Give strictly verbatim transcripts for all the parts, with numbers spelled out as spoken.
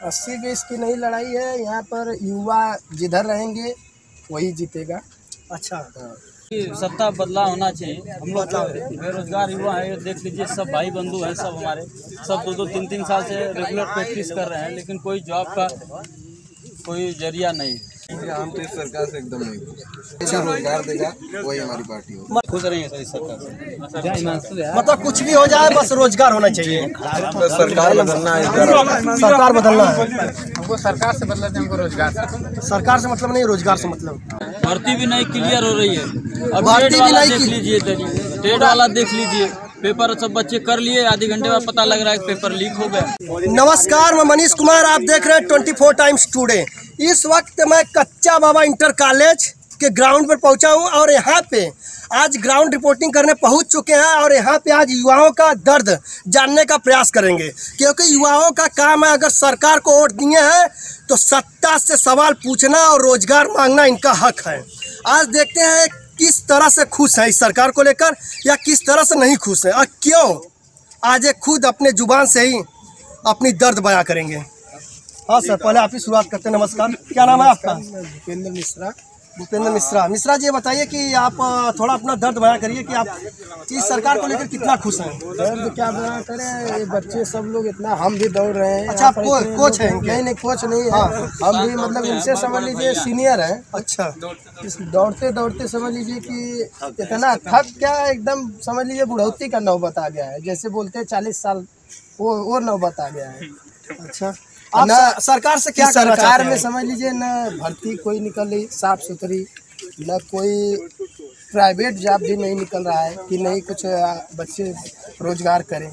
अस्सी बीस की नहीं लड़ाई है, यहाँ पर युवा जिधर रहेंगे वही जीतेगा। अच्छा, सत्ता बदलाव होना चाहिए। हम लोग बेरोजगार युवा है, देख लीजिए, सब भाई बंधु हैं, सब हमारे सब दो दो तीन तीन साल से रेगुलर प्रैक्टिस कर रहे हैं, लेकिन कोई जॉब का कोई जरिया नहीं है। हम तो इस सरकार से एकदम नहीं खुश। रोजगार देगा वही हमारी पार्टी हो। खुश रही है इस सरकार से, मतलब कुछ भी हो जाए बस रोजगार होना चाहिए। तो सरकार बदलना है, सरकार बदलना है। हमको सरकार से बदलना है, हमको रोजगार से। सरकार से मतलब नहीं, रोजगार से मतलब। भर्ती भी नहीं क्लियर हो रही है। अब भर्ती टेट भी वाला नहीं देख लीजिए, टेट वाला देख लीजिए, पेपर सब बच्चे कर लिए, आधे घंटे बाद पता लग रहा है पेपर लीक हो गया। नमस्कार, मैं मनीष कुमार, आप देख रहे हैं ट्वेंटी फोर टाइम्स टुडे। इस वक्त मैं कच्चा बाबा इंटर कॉलेज के ग्राउंड पर पहुंचा हूं और यहाँ पे आज ग्राउंड रिपोर्टिंग करने पहुंच चुके हैं और यहाँ पे आज युवाओं का दर्द जानने का प्रयास करेंगे, क्योंकि युवाओं का काम है, अगर सरकार को वोट दिए हैं तो सत्ता से सवाल पूछना और रोजगार मांगना इनका हक है। आज देखते हैं किस तरह से खुश है इस सरकार को लेकर या किस तरह से नहीं खुश है और क्यों। आज ये खुद अपने जुबान से ही अपनी दर्द बयां करेंगे। हाँ सर, पहले आप ही शुरुआत करते हैं। नमस्कार, क्या नाम है आपका? भूपेंद्र मिश्रा। भूपेंद्र मिश्रा। मिश्रा जी, ये बताइए कि आप थोड़ा अपना दर्द बयां करिए कि आप इस सरकार को लेकर कितना खुश हैं। दर्द क्या बयां करें, ये बच्चे सब लोग इतना, हम भी दौड़ रहे हैं। अच्छा, आप को, कोच हैं इनके? नहीं नहीं, कोच नहीं है। हाँ। हम भी मतलब इनसे समझ लीजिए सीनियर हैं। अच्छा, इस दौड़ते दौड़ते समझ लीजिए कि इतना थक क्या, एकदम समझ लीजिए बुढ़ौती का नौबत आ गया है। जैसे बोलते हैं चालीस साल, वो वो नौबत आ गया है। अच्छा, आप ना सरकार से क्या करना सरकार चाहते में हैं? समझ लीजिए न भर्ती कोई निकल रही साफ सुथरी, न कोई प्राइवेट जॉब भी नहीं निकल रहा है कि नहीं कुछ बच्चे रोजगार करें।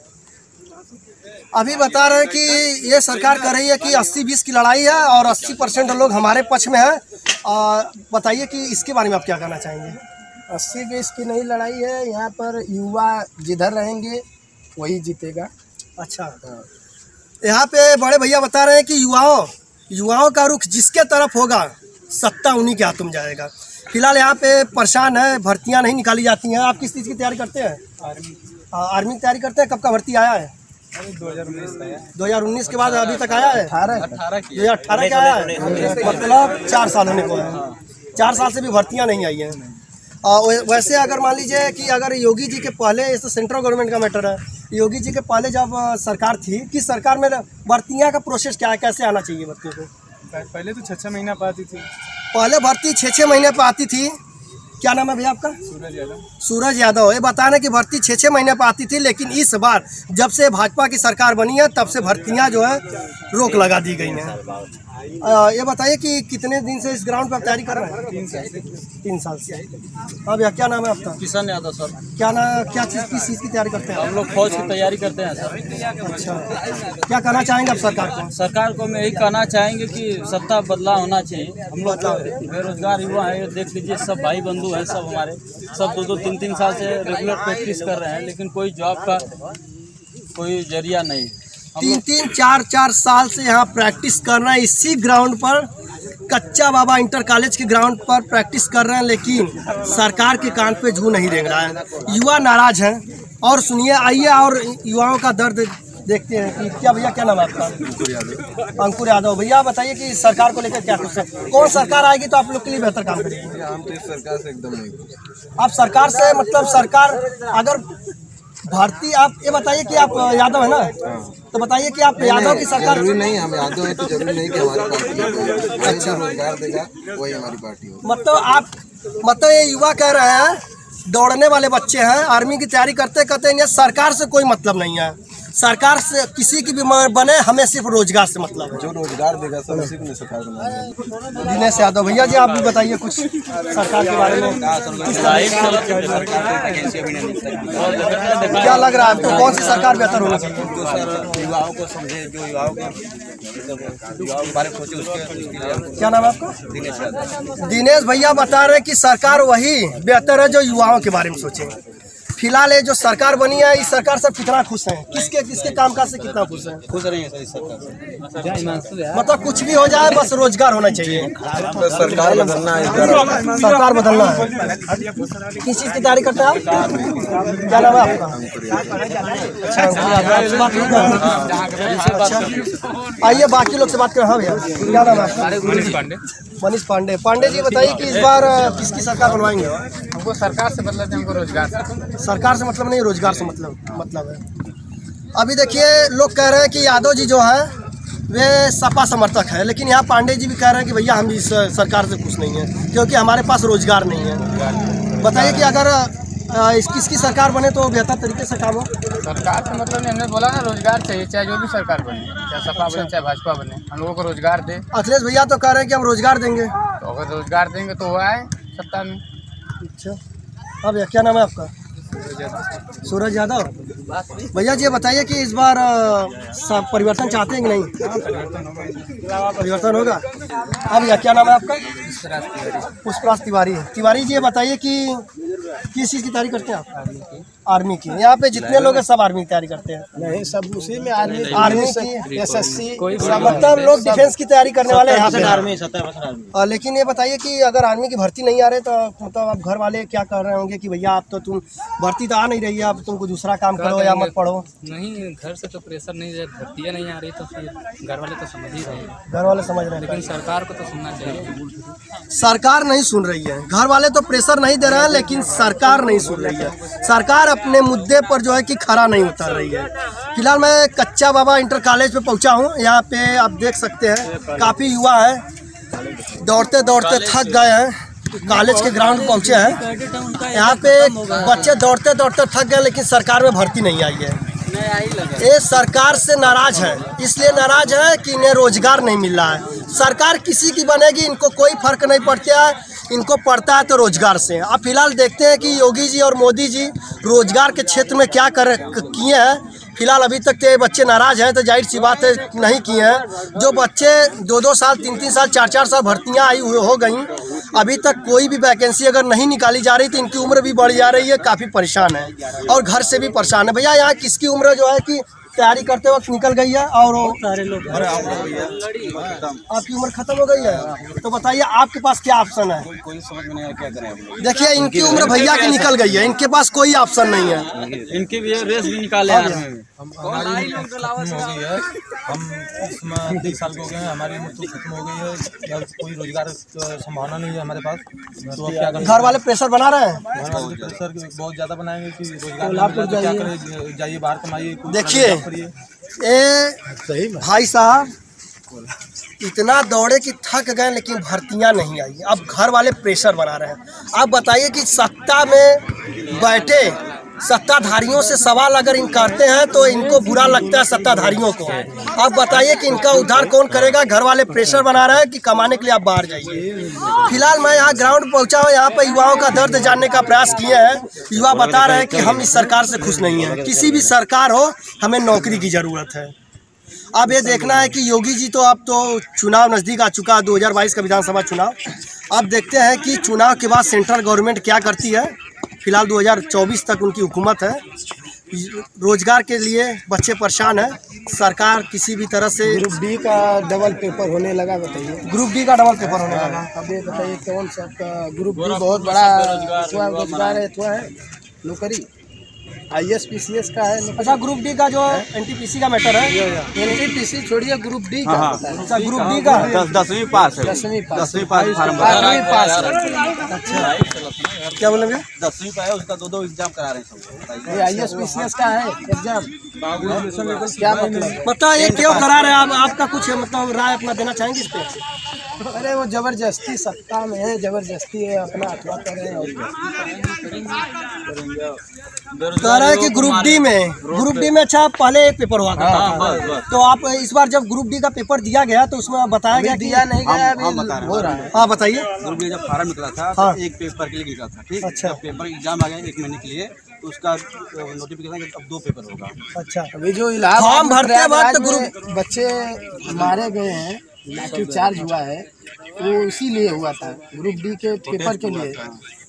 अभी बता रहे हैं कि ये सरकार कर रही है कि अस्सी बीस की लड़ाई है और अस्सी परसेंट लोग हमारे पक्ष में हैं। बताइए कि इसके बारे में आप क्या कहना चाहेंगे? अस्सी बीस की नहीं लड़ाई है, यहाँ पर युवा जिधर रहेंगे वही जीतेगा। अच्छा, यहाँ पे बड़े भैया बता रहे हैं कि युवाओं युवाओं का रुख जिसके तरफ होगा सत्ता उन्हीं के हाथों में जाएगा। फिलहाल यहाँ पे परेशान है, भर्तियाँ नहीं निकाली जाती हैं। आप किस चीज़ की तैयारी करते हैं? आर्मी। आर्मी की तैयारी करते हैं। कब का भर्ती आया है? दो हज़ार उन्नीस का है। दो हज़ार उन्नीस के बाद अभी तक आया है? अठारह दो हज़ार अठारह का आया है, मतलब चार साल होने को है। चार साल से भी भर्तियाँ नहीं आई हैं। वैसे अगर मान लीजिए कि अगर योगी जी के पहले, ये तो सेंट्रल गवर्नमेंट का मैटर है, योगी जी के पहले जब सरकार थी, किस सरकार में भर्तियाँ का प्रोसेस क्या है, कैसे आना चाहिए भर्तियों को? पहले तो छः छः महीना पर आती थी। पहले भर्ती छः छः महीने पर आती थी। क्या नाम है भैया आपका? सूरज यादव। सूरज यादव। ये बताना कि भर्ती छः छः महीने पर आती थी, लेकिन इस बार जब से भाजपा की सरकार बनी है तब से भर्तियां जो है रोक लगा दी गई हैं। ये बताइए कि कितने दिन से इस ग्राउंड पर तैयारी कर रहे हैं? तीन साल से। तीन साल से। हाँ भैया, क्या नाम है आपका? किशन यादव सर। क्या ना क्या चीज़ किस चीज़ की तैयारी करते हैं? हम लोग फौज की तैयारी करते हैं सर। अच्छा, क्या कहना चाहेंगे आप सरकार को? सरकार को मैं यही कहना चाहेंगे कि सत्ता बदलाव होना चाहिए। हम लोग बेरोजगार युवा है, देख लीजिए, सब भाई बंधु हैं, सब हमारे सब दो दो तीन तीन साल से रेगुलर प्रैक्टिस कर रहे हैं, लेकिन कोई जॉब का कोई जरिया नहीं है। तीन तीन चार चार साल से यहाँ प्रैक्टिस कर रहे हैं, इसी ग्राउंड पर, कच्चा बाबा इंटर कॉलेज के ग्राउंड पर प्रैक्टिस कर रहे हैं, लेकिन सरकार के कान पे जू नहीं रेंग रहा है। युवा नाराज हैं। और सुनिए, आइए और युवाओं का दर्द देखते हैं कि क्या। भैया, क्या नाम है आपका? अंकुर यादव। अंकुर यादव। भैया बताइए कि सरकार को लेकर क्या खुश है, कौन सरकार आएगी तो आप लोग के लिए बेहतर काम करेगी? हम तो इस सरकार से एकदम नहीं खुश। आप सरकार से मतलब सरकार अगर भर्ती, आप ये बताइए कि आप यादव है ना, तो बताइए कि आप यादव की सरकार। जरूरी नहीं हम यादव है तो जरूरी नहीं कि हमारी पार्टी हो। अच्छा, रोजगार देगा वही हमारी पार्टी हो। मतलब आप मतलब ये युवा कह रहे हैं, दौड़ने वाले बच्चे हैं, आर्मी की तैयारी करते करते इन्हें सरकार से कोई मतलब नहीं है। सरकार से किसी की भी बने, हमें सिर्फ रोजगार से मतलब है। जो रोजगार देगा सब उसी को सरकार बनाएगी। दिनेश यादव। भैया जी, आप भी बताइए कुछ सरकार के बारे में। क्या लग रहा है आपको, कौन सी सरकार बेहतर होनी चाहिए? जो सर युवाओं को समझे, जो युवाओं के युवाओं के बारे में सोचे, उसके। क्या नाम है आपका? दिनेश यादव। दिनेश भैया बता रहे हैं कि सरकार वही बेहतर है जो युवाओं के बारे में सोचे। फिलहाल ये जो सरकार बनी है, इस सरकार से कितना खुश हैं? किसके किसके कामकाज से कितना खुश हैं? खुश रही है इस सरकार से। मतलब कुछ भी हो जाए बस रोजगार होना चाहिए। सरकार बदलना है, सरकार बदलना है। किस चीज़ की तैयारी करते हैं आप? क्या नाम है आपका? अच्छा, आइए बाकी लोग से बात करें। हाँ भैया, क्या नाम है आपका? मनीष पांडे। मनीष पांडे। पांडे जी बताइए कि इस बार किसकी सरकार बनवाएंगे? हमको सरकार से मतलब है, हमको रोजगार से। सरकार से मतलब नहीं, रोजगार से मतलब मतलब है। अभी देखिए लोग कह रहे हैं कि यादव जी जो है वे सपा समर्थक है, लेकिन यहाँ पांडे जी भी कह रहे हैं कि भैया हम इस सरकार से खुश नहीं हैं क्योंकि हमारे पास रोजगार नहीं है। बताइए कि अगर इस किसकी सरकार बने तो बेहतर तरीके से काम हो। सरकार से मतलब हमने बोला ना, रोजगार चाहिए, चाहे जो भी सरकार बने, चाहे सपा बने चाहे भाजपा बने, हम लोगों को रोजगार दे। अखिलेश भैया तो कह रहे हैं कि हम रोजगार देंगे। तो अगर रोजगार देंगे तो वो आए सत्ता में। अच्छा, अब भैया क्या नाम है आपका? सूरज यादव। भैया जी बताइए कि इस बार सब परिवर्तन चाहते हैं कि नहीं? परिवर्तन होगा। अब भैया क्या नाम है आपका? पुष्पराज तिवारी। तिवारी जी ये बताइए कि किस चीज़ की तैयारी करते हैं आप? आर्मी की। यहाँ पे जितने लोग हैं सब आर्मी की तैयारी करते हैं? नहीं, सब उसी में आर्मी आर्मी की, एस एस सी, मतलब लोग डिफेंस की तैयारी करने वाले हैं यहाँ पे। आर्मी सत्तर। लेकिन ये बताइए कि अगर आर्मी की भर्ती नहीं आ रही तो मतलब आप घर वाले क्या कर रहे होंगे कि भैया आप तो तुम भर्ती तो आ नहीं रही है, अब तुमको दूसरा काम करो या मत पढ़ो? नहीं, घर से तो प्रेशर नहीं है, भर्तियाँ नहीं आ रही तो फिर घर वाले तो समझ ही रहे हैं। घर वाले समझ रहे हैं, लेकिन सरकार को तो सुनना चाहिए। सरकार नहीं सुन रही है। घर वाले तो प्रेशर नहीं दे रहे हैं, लेकिन सरकार नहीं सुन रही है। सरकार अपने मुद्दे पर जो है कि खरा नहीं उतर रही है। फिलहाल मैं कच्चा बाबा इंटर कॉलेज पे पहुंचा हूं। यहाँ पे आप देख सकते हैं काफ़ी युवा हैं, दौड़ते दौड़ते थक गए हैं, कॉलेज के ग्राउंड में पहुंचे हैं। यहाँ पे बच्चे दौड़ते दौड़ते थक गए, लेकिन सरकार में भर्ती नहीं आई है। ये सरकार से नाराज है, इसलिए नाराज है कि इन्हें रोजगार नहीं मिल रहा है। सरकार किसी की बनेगी इनको कोई फर्क नहीं पड़ता है, इनको पड़ता है तो रोजगार से। अब फिलहाल देखते हैं कि योगी जी और मोदी जी रोजगार के क्षेत्र में क्या कर किए हैं। फिलहाल अभी तक तो ये बच्चे नाराज हैं, तो जाहिर सी बात है नहीं किए हैं। जो बच्चे दो दो साल तीन तीन साल चार चार साल भर्तियां आई हुई हो गई, अभी तक कोई भी वैकेंसी अगर नहीं निकाली जा रही तो इनकी उम्र भी बढ़ जा रही है, काफ़ी परेशान है और घर से भी परेशान है। भैया यहाँ किसकी उम्र जो है कि तैयारी करते वक्त निकल गई है और सारे लोग, आपकी उम्र खत्म हो गई है, तो बताइए आपके पास क्या ऑप्शन है? कोई समझ में नहीं आया क्या करें। देखिए इनकी उम्र भैया की निकल गई है, इनके पास कोई ऑप्शन नहीं है। इनकी भी रेस भी निकाले हमारी खत्म हो गई है, हम इसमें तीस साल के हो गए हैं, हमारी उम्र तो खत्म हो गई है, या कोई रोजगार संभावना नहीं है हमारे पास, तो अब क्या करें? घर वाले प्रेशर बना रहे हैं, प्रेशर बहुत ज़्यादा बनाएंगे कि रोजगार तो क्या करें, जाइए बाहर कमाइए। देखिए ए भाई साहब इतना दौड़े कि थक गए, लेकिन भर्तियां नहीं आई। अब घर वाले प्रेशर बना रहे हैं। आप बताइए कि सत्ता में बैठे सत्ताधारियों से सवाल अगर इन करते हैं तो इनको बुरा लगता है सत्ताधारियों को। अब बताइए कि इनका उद्धार कौन करेगा? घर वाले प्रेशर बना रहे हैं कि कमाने के लिए आप बाहर जाइए। फिलहाल मैं यहाँ ग्राउंड पहुँचा हूँ, यहाँ पर युवाओं का दर्द जानने का प्रयास किए हैं। युवा बता रहे हैं कि हम इस सरकार से खुश नहीं हैं। किसी भी सरकार हो, हमें नौकरी की ज़रूरत है। अब ये देखना है कि योगी जी तो अब तो चुनाव नज़दीक आ चुका है, दो हज़ार बाईस का विधानसभा चुनाव। अब देखते हैं कि चुनाव के बाद सेंट्रल गवर्नमेंट क्या करती है। फिलहाल दो हज़ार चौबीस तक उनकी हुकूमत है। रोजगार के लिए बच्चे परेशान हैं, सरकार किसी भी तरह से। ग्रुप डी का डबल पेपर होने लगा, बताइए। ग्रुप डी का डबल पेपर होने लगा। अब ये बताइए कौन सा आपका ग्रुप डी बहुत बड़ा रोजगार है, तो है नौकरी I S P C S का है। अच्छा, ग्रुप डी का जो एन टी पी सी का मैटर है, एन टी पी सी छोड़िए, ग्रुप डी का। अच्छा, ग्रुप डी का दसवीं पास है, दसवीं पास, दसवीं पास बारहवीं पास। अच्छा, क्या बोलेंगे? दसवीं पास है, उसका दो दो एग्जाम करा रहे हैं सब। ये I S P C S का है एग्जाम, क्या मतलब? मतलब ये क्यों करा रहे हैं आप? आपका कुछ मतलब राय अपना देना चाहेंगे इस पे? अरे वो जबरदस्ती सत्ता में है, जबरदस्ती है, अपना अथवा कर रहे हैं। कह रहे हैं कि ग्रुप डी में ग्रुप डी में अच्छा पहले एक पेपर हुआ करता था, तो आप इस बार जब ग्रुप डी का पेपर दिया गया तो उसमें बताया गया दिया नहीं गया, अभी हम बता रहे हैं। हो रहा है। हाँ बताइए। ग्रुप डी जब फार्म निकला था हाँ। तो एक पेपर के लिए निकला था, ठीक। अच्छा। जब पेपर एग्जाम आ गया एक महीने के लिए, तो उसका नोटिफिकेशन अब दो पेपर होगा। अच्छा, अभी जो इलाहाबाद फॉर्म भरते प्रयागराज वक्त में बच्चे मारे गए हैं, लाठी चार्ज हुआ है, वो इसीलिए हुआ था, ग्रुप डी के पेपर के लिए।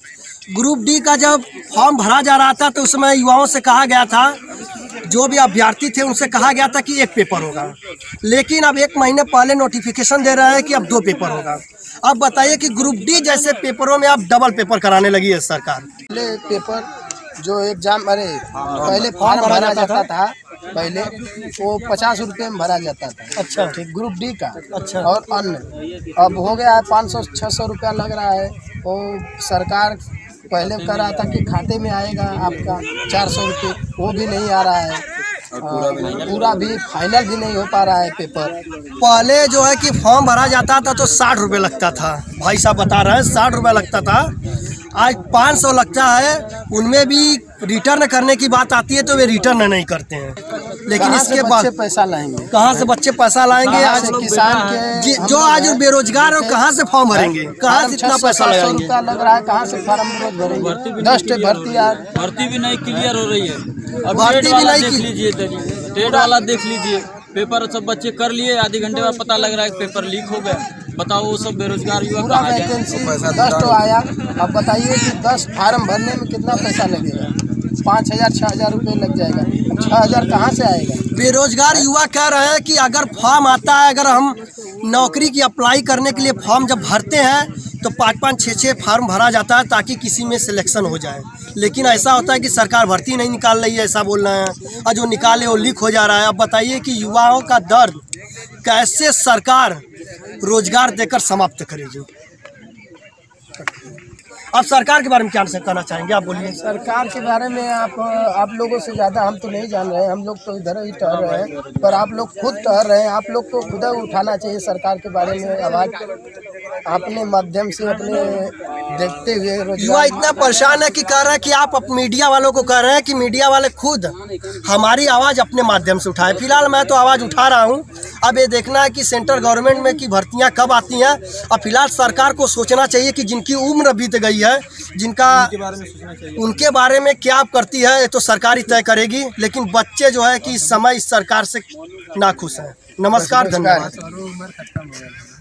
ग्रुप डी का जब फॉर्म भरा जा रहा था तो उसमें युवाओं से कहा गया था, जो भी अभ्यर्थी थे उनसे कहा गया था कि एक पेपर होगा, लेकिन अब एक महीने पहले नोटिफिकेशन दे रहा है कि अब दो पेपर होगा। अब बताइए कि ग्रुप डी जैसे पेपरों में अब डबल पेपर कराने लगी है सरकार। पहले पेपर जो एग्जाम, अरे पहले फॉर्म भरा जाता था, पहले वो पचास रुपये में भरा जाता था। अच्छा, ठीक, ग्रुप डी का। अच्छा। और अन्य अब हो गया है पाँच सौ छः सौ रुपया लग रहा है। वो सरकार पहले कर रहा था कि खाते में आएगा आपका चार सौ रुपये, वो भी नहीं आ रहा है। पूरा भी नहीं, पूरा भी फाइनल भी नहीं हो पा रहा है पेपर। पहले जो है कि फॉर्म भरा जाता था तो साठ रुपये लगता था, भाई साहब बता रहे हैं साठ रुपये लगता था, आज पाँच सौ लगता है। उनमें भी रिटर्न करने की बात आती है तो वे रिटर्न नहीं करते हैं। लेकिन इसके बाद पैसा लाएंगे कहाँ से बच्चे पैसा लाएंगे? आज किसान के जो आज बेरोजगार हो कहाँ से फॉर्म भरेंगे, कहाँ से इतना पैसा लगाएंगे? लग रहा है, कहाँ से फॉर्म भरेंगे? दस भर्ती यार भर्ती भी नहीं क्लियर हो रही है। अब भर्ती टेट भी वाला नहीं देख लीजिए, टेट वाला देख लीजिए, पेपर सब बच्चे कर लिए, आधे घंटे में पता लग रहा है पेपर लीक हो गया। बताओ वो सब बेरोजगार युवा पूरा कहाँ जाए? वैकेंसी दस तो आया, अब बताइए कि दस फार्म भरने में कितना पैसा लगेगा? पाँच हजार छः हजार रुपये लग जाएगा। छः हजार कहाँ से आएगा? बेरोजगार युवा कह रहे हैं कि अगर फॉर्म आता है, अगर हम नौकरी की अप्लाई करने के लिए फॉर्म जब भरते हैं तो पाँच पाँच छः छः फार्म भरा जाता है ताकि किसी में सिलेक्शन हो जाए। लेकिन ऐसा होता है कि सरकार भर्ती नहीं निकाल रही है, ऐसा बोल रहे हैं, और जो निकाले वो लीक हो जा रहा है। अब बताइए कि युवाओं का दर्द कैसे सरकार रोजगार देकर समाप्त करेगी। अब सरकार के बारे में क्या कहना चाहेंगे, आप बोलिए। सरकार के बारे में आप आप लोगों से ज़्यादा हम तो नहीं जान रहे हैं, हम लोग तो इधर ही टहल रहे हैं, पर आप लोग खुद टहल रहे हैं। आप लोग को खुद उठाना चाहिए सरकार के बारे में आवाज़, अपने माध्यम से अपने देखते हुए। युवा इतना परेशान है कि कह रहे हैं कि आप मीडिया वालों को कह रहे हैं कि मीडिया वाले खुद हमारी आवाज़ अपने माध्यम से उठाए। फिलहाल मैं तो आवाज़ उठा रहा हूं। अब ये देखना है कि सेंट्रल गवर्नमेंट में की भर्तियां कब आती हैं। अब फिलहाल सरकार को सोचना चाहिए कि जिनकी उम्र बीत गई है, जिनका उनके बारे में क्या करती है ये तो सरकार ही तय करेगी। लेकिन बच्चे जो है कि इस समय इस सरकार से नाखुश हैं। नमस्कार, धन्यवाद।